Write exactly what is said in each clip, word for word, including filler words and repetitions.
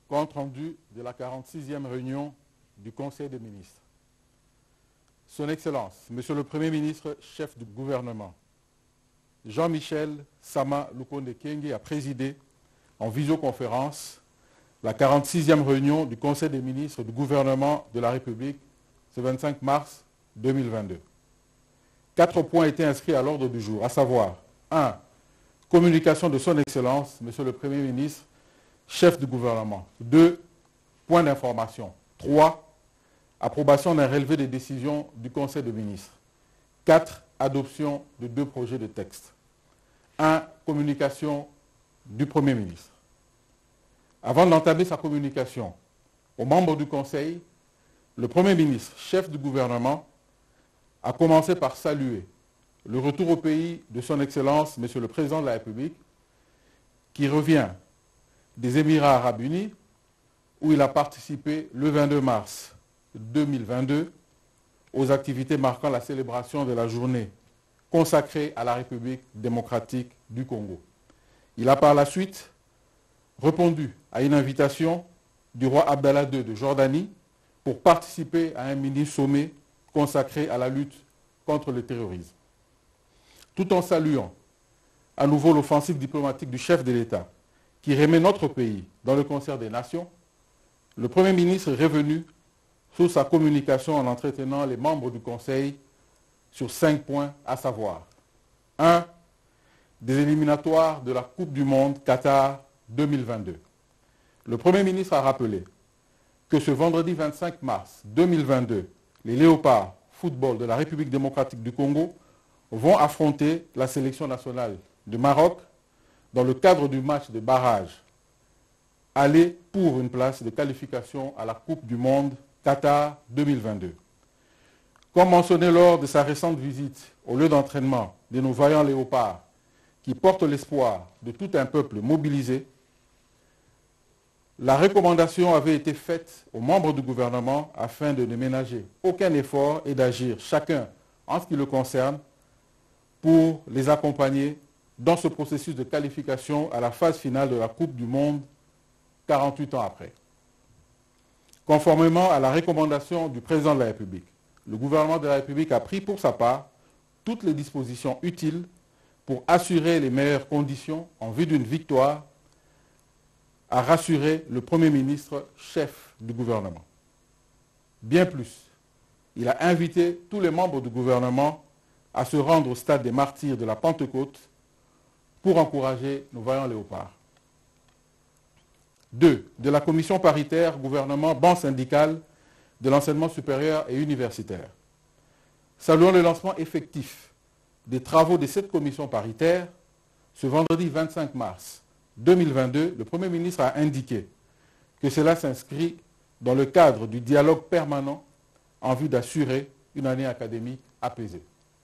Compte rendu de la quarante-sixième réunion du Conseil des ministres. Son Excellence, Monsieur le Premier ministre, chef du gouvernement, Jean-Michel Sama Lukonde Kyenge a présidé en visioconférence la quarante-sixième réunion du Conseil des ministres du gouvernement de la République ce vingt-cinq mars deux mille vingt-deux. Quatre points étaient inscrits à l'ordre du jour, à savoir un. Communication de son Excellence, Monsieur le Premier ministre, chef du gouvernement. deux. Point d'information. trois. Approbation d'un relevé des décisions du Conseil des ministres. quatre. Adoption de deux projets de texte. un. Communication du Premier ministre. Avant d'entamer sa communication aux membres du Conseil, le Premier ministre, chef du gouvernement, a commencé par saluer le retour au pays de son Excellence, Monsieur le Président de la République, qui revient des Émirats arabes unis, où il a participé le vingt-deux mars deux mille vingt-deux aux activités marquant la célébration de la journée consacrée à la République démocratique du Congo. Il a par la suite répondu à une invitation du roi Abdallah deux de Jordanie pour participer à un mini-sommet consacré à la lutte contre le terrorisme. Tout en saluant à nouveau l'offensive diplomatique du chef de l'État qui remet notre pays dans le concert des nations, le Premier ministre est revenu sur sa communication en entretenant les membres du Conseil sur cinq points, à savoir un. Des éliminatoires de la Coupe du Monde Qatar deux mille vingt-deux. Le Premier ministre a rappelé que ce vendredi vingt-cinq mars deux mille vingt-deux, les Léopards football de la République démocratique du Congo vont affronter la sélection nationale du Maroc dans le cadre du match de barrage aller pour une place de qualification à la Coupe du Monde Qatar deux mille vingt-deux. Comme mentionné lors de sa récente visite au lieu d'entraînement de nos vaillants léopards qui portent l'espoir de tout un peuple mobilisé, la recommandation avait été faite aux membres du gouvernement afin de ne ménager aucun effort et d'agir chacun en ce qui le concerne pour les accompagner dans ce processus de qualification à la phase finale de la Coupe du Monde quarante-huit ans après. Conformément à la recommandation du président de la République, le gouvernement de la République a pris pour sa part toutes les dispositions utiles pour assurer les meilleures conditions en vue d'une victoire, a rassuré le Premier ministre, chef du gouvernement. Bien plus, il a invité tous les membres du gouvernement à se rendre au stade des martyrs de la Pentecôte pour encourager nos vaillants léopards. deux. De la commission paritaire gouvernement-banque syndicale de l'enseignement supérieur et universitaire. Saluons le lancement effectif des travaux de cette commission paritaire ce vendredi vingt-cinq mars deux mille vingt-deux, le Premier ministre a indiqué que cela s'inscrit dans le cadre du dialogue permanent en vue d'assurer une année académique apaisée.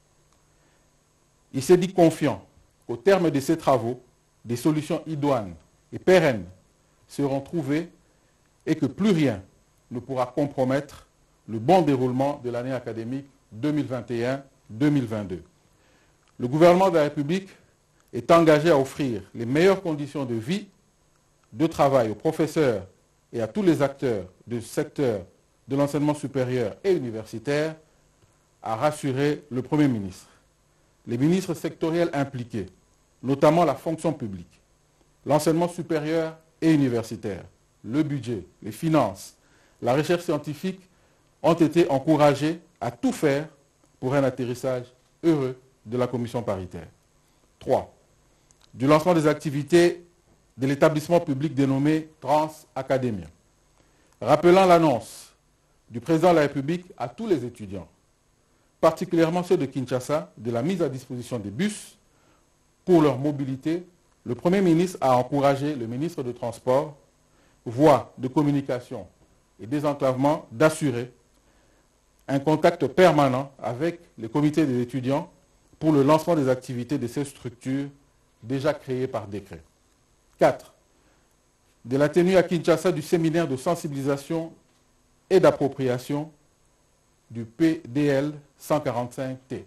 Il s'est dit confiant qu'au terme de ces travaux, des solutions idoines et pérennes seront trouvées et que plus rien ne pourra compromettre le bon déroulement de l'année académique deux mille vingt et un deux mille vingt-deux. Le gouvernement de la République est engagé à offrir les meilleures conditions de vie, de travail aux professeurs et à tous les acteurs du secteur de l'enseignement supérieur et universitaire, a rassuré le Premier ministre. Les ministres sectoriels impliqués, notamment la fonction publique, l'enseignement supérieur et universitaire, le budget, les finances, la recherche scientifique, ont été encouragés à tout faire pour un atterrissage heureux de la commission paritaire. trois. Du lancement des activités de l'établissement public dénommé Trans-Académia. Rappelant l'annonce du président de la République à tous les étudiants, particulièrement ceux de Kinshasa, de la mise à disposition des bus pour leur mobilité, le Premier ministre a encouragé le ministre des Transports, voie de communication et désenclavement, d'assurer un contact permanent avec les comités des étudiants pour le lancement des activités de ces structures déjà créées par décret. quatre. De la tenue à Kinshasa du séminaire de sensibilisation et d'appropriation du P D L cent quarante-cinq T.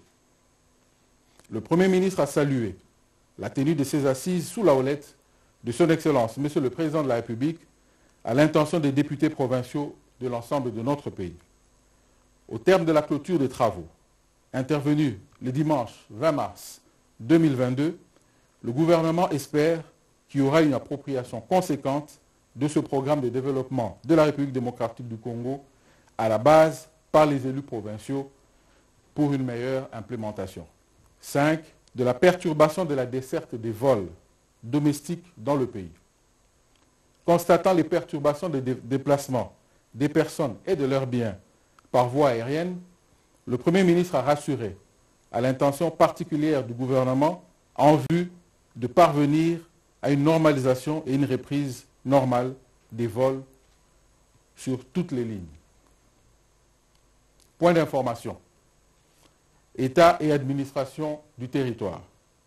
Le Premier ministre a salué la tenue de ces assises sous la houlette de son Excellence, Monsieur le Président de la République, à l'intention des députés provinciaux de l'ensemble de notre pays. Au terme de la clôture des travaux, intervenue le dimanche vingt mars deux mille vingt-deux, le gouvernement espère qu'il y aura une appropriation conséquente de ce programme de développement de la République démocratique du Congo à la base par les élus provinciaux pour une meilleure implémentation. cinq. De la perturbation de la desserte des vols domestiques dans le pays. Constatant les perturbations de dé- déplacement des personnes et de leurs biens par voie aérienne, le Premier ministre a rassuré à l'intention particulière du gouvernement en vue de parvenir à une normalisation et une reprise normale des vols sur toutes les lignes. Point d'information. État et administration du territoire.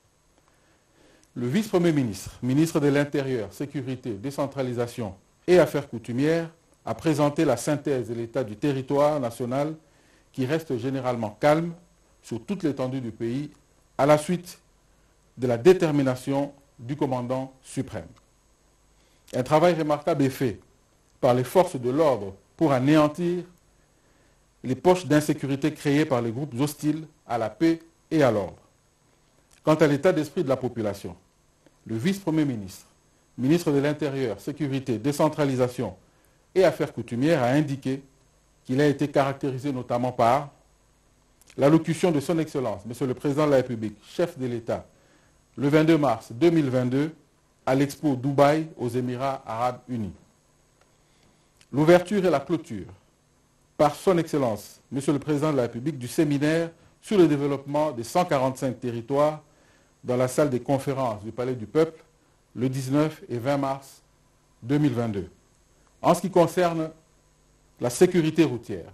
Le vice-premier ministre, ministre de l'Intérieur, Sécurité, Décentralisation et Affaires coutumières, a présenté la synthèse de l'état du territoire national qui reste généralement calme sur toute l'étendue du pays à la suite de la détermination du commandant suprême. Un travail remarquable est fait par les forces de l'ordre pour anéantir les poches d'insécurité créées par les groupes hostiles à la paix et à l'ordre. Quant à l'état d'esprit de la population, le vice-premier ministre, ministre de l'Intérieur, Sécurité, Décentralisation et Affaires coutumières a indiqué qu'il a été caractérisé notamment par l'allocution de son Excellence, Monsieur le Président de la République, chef de l'État, le vingt-deux mars deux mille vingt-deux, à l'Expo Dubaï aux Émirats arabes unis. L'ouverture et la clôture par son Excellence, Monsieur le Président de la République, du séminaire sur le développement des cent quarante-cinq territoires dans la salle des conférences du Palais du Peuple le dix-neuf et vingt mars deux mille vingt-deux. En ce qui concerne la sécurité routière,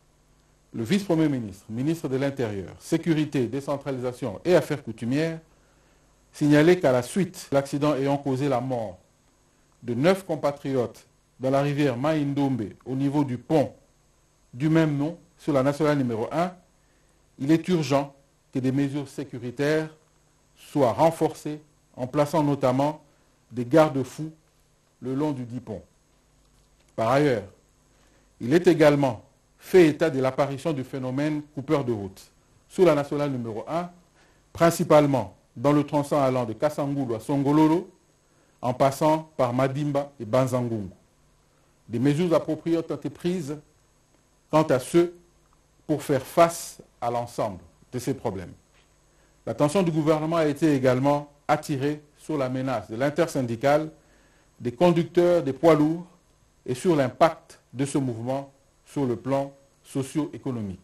le vice-premier ministre, ministre de l'Intérieur, Sécurité, Décentralisation et Affaires coutumières signalait qu'à la suite de l'accident ayant causé la mort de neuf compatriotes dans la rivière Maïndombe au niveau du pont du même nom sur la nationale numéro un, il est urgent que des mesures sécuritaires soient renforcées en plaçant notamment des garde-fous le long du dit pont. Par ailleurs, il est également fait état de l'apparition du phénomène coupeur de route sur la nationale numéro un, principalement dans le tronçon allant de Kassangoulou à Songololo, en passant par Madimba et Banzangungu. Des mesures appropriées ont été prises quant à ceux pour faire face à l'ensemble de ces problèmes. L'attention du gouvernement a été également attirée sur la menace de l'intersyndicale des conducteurs des poids lourds et sur l'impact de ce mouvement sur le plan socio-économique.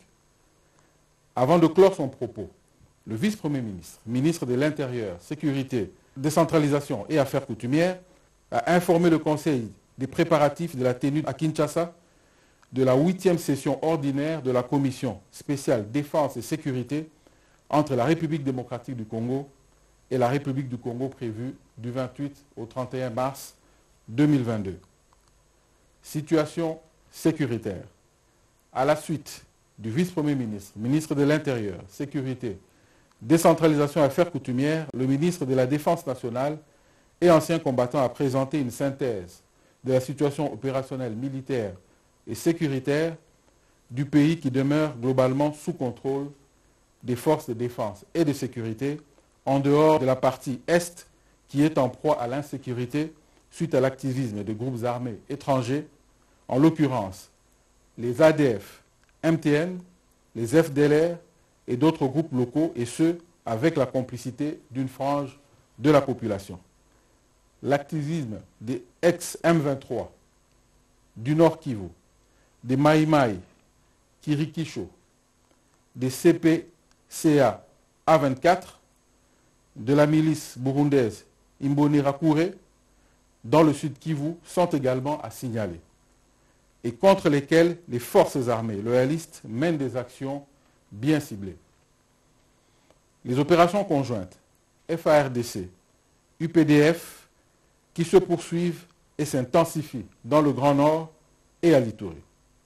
Avant de clore son propos, le vice-premier ministre, ministre de l'Intérieur, Sécurité, Décentralisation et Affaires coutumières, a informé le Conseil des préparatifs de la tenue à Kinshasa de la huitième session ordinaire de la Commission spéciale Défense et Sécurité entre la République démocratique du Congo et la République du Congo prévue du vingt-huit au trente et un mars deux mille vingt-deux. Situation sécuritaire. À la suite du vice-premier ministre, ministre de l'Intérieur, Sécurité, Décentralisation et Affaires coutumières, le ministre de la Défense nationale et ancien combattant a présenté une synthèse de la situation opérationnelle militaire et sécuritaire du pays qui demeure globalement sous contrôle des forces de défense et de sécurité, en dehors de la partie Est qui est en proie à l'insécurité suite à l'activisme de groupes armés étrangers, en l'occurrence les A D F, M T N, les F D L R et d'autres groupes locaux, et ce, avec la complicité d'une frange de la population. L'activisme des ex-M vingt-trois, du Nord Kivu, des Maï Maï, Kirikisho, des C P C A A vingt-quatre, de la milice burundaise Imbonerakure, dans le sud Kivu, sont également à signaler, et contre lesquels les forces armées loyalistes mènent des actions bien ciblées. Les opérations conjointes F A R D C, U P D F, qui se poursuivent et s'intensifient dans le Grand Nord et à l'Ituri.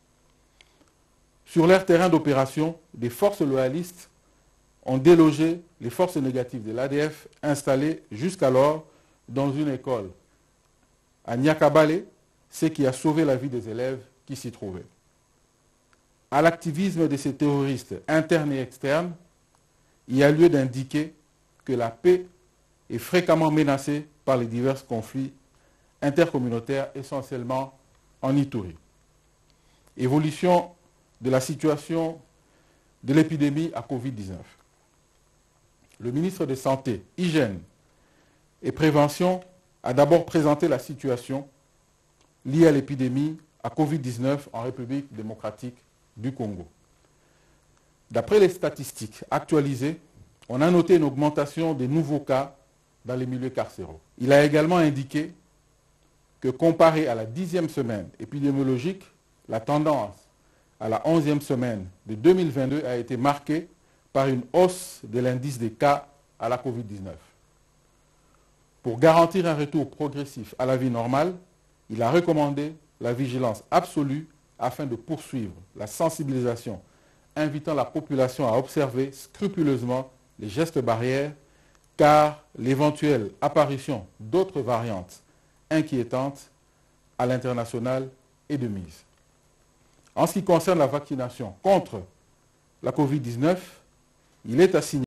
Sur leur terrain d'opération, des forces loyalistes ont délogé les forces négatives de l'A D F installées jusqu'alors dans une école à Nyakabale, ce qui a sauvé la vie des élèves qui s'y trouvaient. À l'activisme de ces terroristes internes et externes, il y a lieu d'indiquer que la paix est fréquemment menacée par les divers conflits intercommunautaires, essentiellement en Ituri. Évolution de la situation de l'épidémie à Covid dix-neuf. Le ministre de Santé, Hygiène et Prévention a d'abord présenté la situation liée à l'épidémie à Covid dix-neuf en République démocratique du Congo. D'après les statistiques actualisées, on a noté une augmentation des nouveaux cas dans les milieux carcéraux. Il a également indiqué que comparé à la dixième semaine épidémiologique, la tendance à la onzième semaine de deux mille vingt-deux a été marquée par une hausse de l'indice des cas à la Covid dix-neuf. Pour garantir un retour progressif à la vie normale, il a recommandé la vigilance absolue afin de poursuivre la sensibilisation, invitant la population à observer scrupuleusement les gestes barrières, car l'éventuelle apparition d'autres variantes inquiétantes à l'international est de mise. En ce qui concerne la vaccination contre la Covid dix-neuf, il est à signaler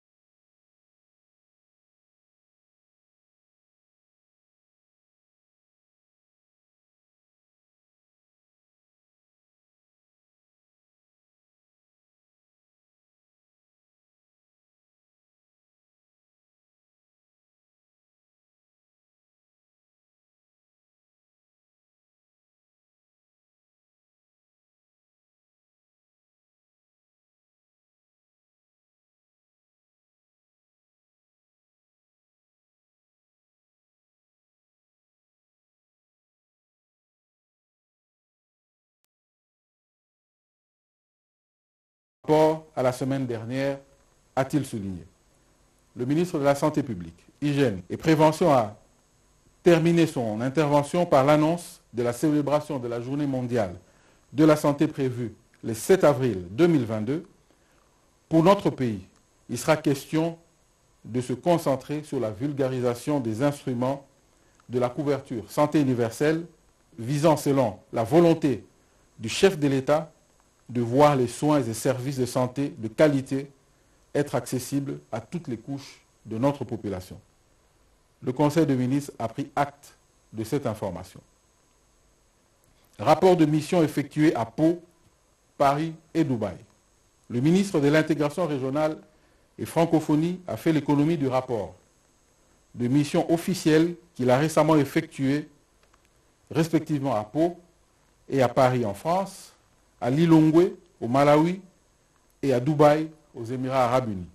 par rapport à la semaine dernière, a-t-il souligné. Le ministre de la Santé publique, Hygiène et Prévention a terminé son intervention par l'annonce de la célébration de la Journée mondiale de la santé prévue le sept avril deux mille vingt-deux. Pour notre pays, il sera question de se concentrer sur la vulgarisation des instruments de la couverture santé universelle visant, selon la volonté du chef de l'État, de voir les soins et services de santé de qualité être accessibles à toutes les couches de notre population. Le Conseil des ministres a pris acte de cette information. Rapport de mission effectué à Pau, Paris et Dubaï. Le ministre de l'Intégration régionale et francophonie a fait l'économie du rapport de mission officielle qu'il a récemment effectué respectivement à Pau et à Paris en France, à Lilongwe au Malawi et à Dubaï aux Émirats arabes unis.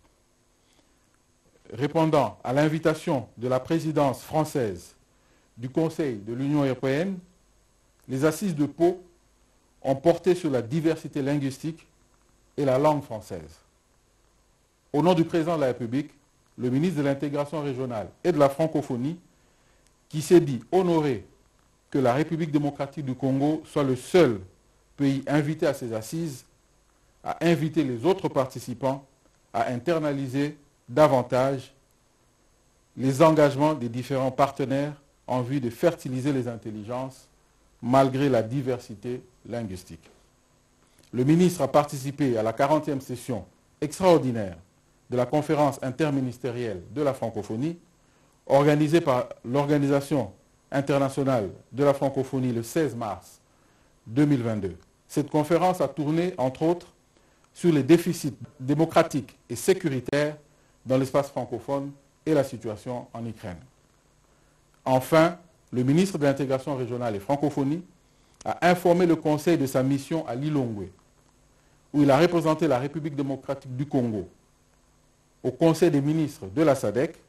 Répondant à l'invitation de la présidence française du Conseil de l'Union européenne, les assises de Pau ont porté sur la diversité linguistique et la langue française. Au nom du président de la République, le ministre de l'Intégration régionale et de la francophonie, qui s'est dit honoré que la République démocratique du Congo soit le seul pays invité à ces assises, a invité les autres participants à internaliser davantage les engagements des différents partenaires en vue de fertiliser les intelligences malgré la diversité linguistique. Le ministre a participé à la quarantième session extraordinaire de la conférence interministérielle de la francophonie, organisée par l'Organisation internationale de la francophonie le seize mars deux mille vingt-deux. Cette conférence a tourné, entre autres, sur les déficits démocratiques et sécuritaires dans l'espace francophone et la situation en Ukraine. Enfin, le ministre de l'Intégration régionale et francophonie a informé le Conseil de sa mission à Lilongwe, où il a représenté la République démocratique du Congo au Conseil des ministres de la S A D C.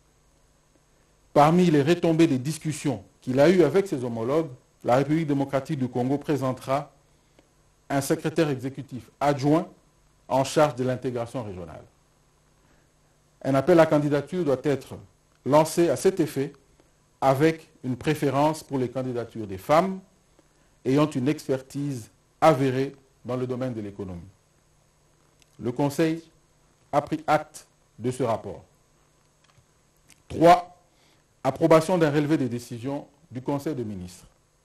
Parmi les retombées des discussions qu'il a eues avec ses homologues, la République démocratique du Congo présentera un secrétaire exécutif adjoint en charge de l'intégration régionale. Un appel à candidature doit être lancé à cet effet avec une préférence pour les candidatures des femmes ayant une expertise avérée dans le domaine de l'économie. Le Conseil a pris acte de ce rapport. trois. Approbation d'un relevé des décisions du Conseil des ministres.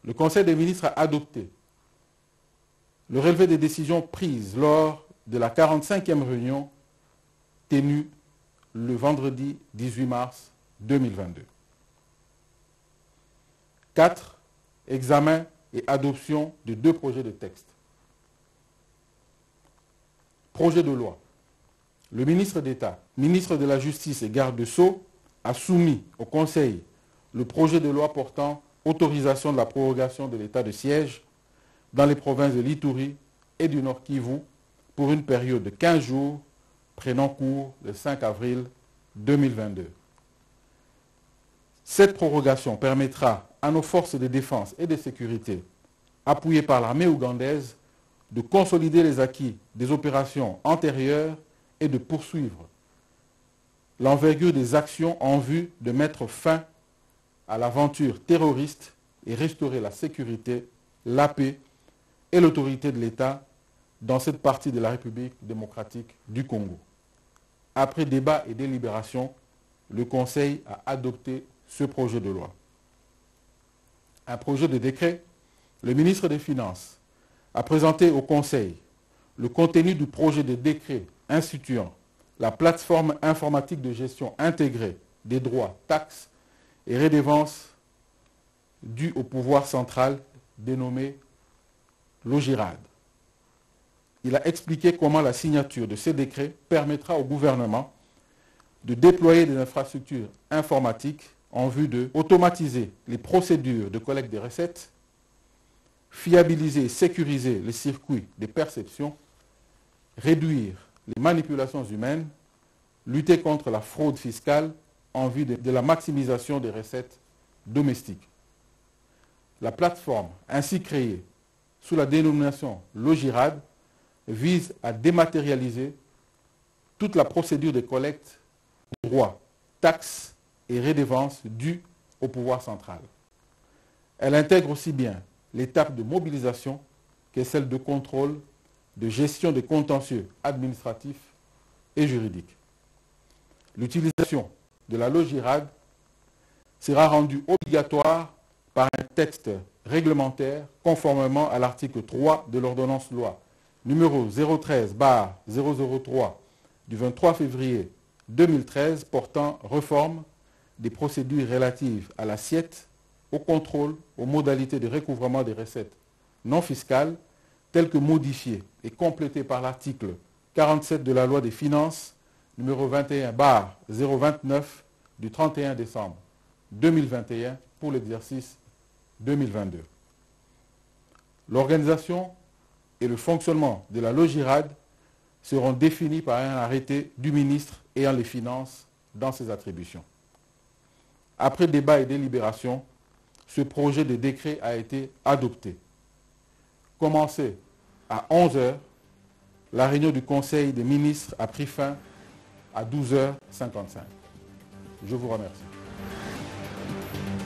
Le Conseil des ministres a adopté le relevé des décisions prises lors de la quarante-cinquième réunion tenue le vendredi dix-huit mars deux mille vingt-deux. quatre. Examen et adoption de deux projets de texte. Projet de loi. Le ministre d'État, ministre de la Justice et garde des Sceaux a soumis au Conseil le projet de loi portant autorisation de la prorogation de l'état de siège dans les provinces de l'Ituri et du Nord Kivu pour une période de quinze jours prenant cours le cinq avril deux mille vingt-deux. Cette prorogation permettra à nos forces de défense et de sécurité, appuyées par l'armée ougandaise, de consolider les acquis des opérations antérieures et de poursuivre l'envergure des actions en vue de mettre fin à l'aventure terroriste et restaurer la sécurité, la paix et l'autorité de l'État dans cette partie de la République démocratique du Congo. Après débat et délibération, le Conseil a adopté ce projet de loi. Un projet de décret, le ministre des Finances a présenté au Conseil le contenu du projet de décret instituant la plateforme informatique de gestion intégrée des droits, taxes et redevances dus au pouvoir central dénommé l'OGIRAD. Il a expliqué comment la signature de ces décrets permettra au gouvernement de déployer des infrastructures informatiques en vue de automatiser les procédures de collecte des recettes, fiabiliser et sécuriser les circuits de perception, réduire les manipulations humaines, lutter contre la fraude fiscale en vue de, de la maximisation des recettes domestiques. La plateforme ainsi créée sous la dénomination l'OGIRAD vise à dématérialiser toute la procédure de collecte des droits, taxes et redevances dues au pouvoir central. Elle intègre aussi bien l'étape de mobilisation que celle de contrôle, de gestion des contentieux administratifs et juridiques. L'utilisation de la l'OGIRAD sera rendue obligatoire par un texte réglementaire conformément à l'article trois de l'ordonnance loi numéro zéro treize barre zéro zéro trois du vingt-trois février deux mille treize portant réforme des procédures relatives à l'assiette, au contrôle, aux modalités de recouvrement des recettes non fiscales, telles que modifiées et complétées par l'article quarante-sept de la loi des finances numéro vingt et un barre zéro vingt-neuf du trente et un décembre deux mille vingt et un pour l'exercice deux mille vingt-deux. L'organisation et le fonctionnement de la l'OGIRAD seront définis par un arrêté du ministre ayant les finances dans ses attributions. Après débat et délibération, ce projet de décret a été adopté. Commencé à onze heures, la réunion du Conseil des ministres a pris fin à douze heures cinquante-cinq. Je vous remercie.